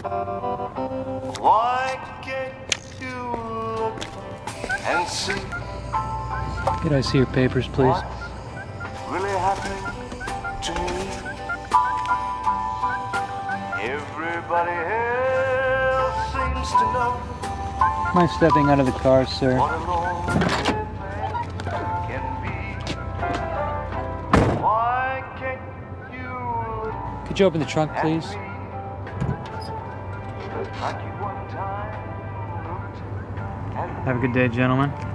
Why can't you look and see? Could I see your papers, please? What's really happening to me? Everybody else seems to know. Mind stepping out of the car, sir? What a lonely man can be. Why can't you look Could you open the trunk, please? at me like you one time looked at me? Have a good day, gentlemen.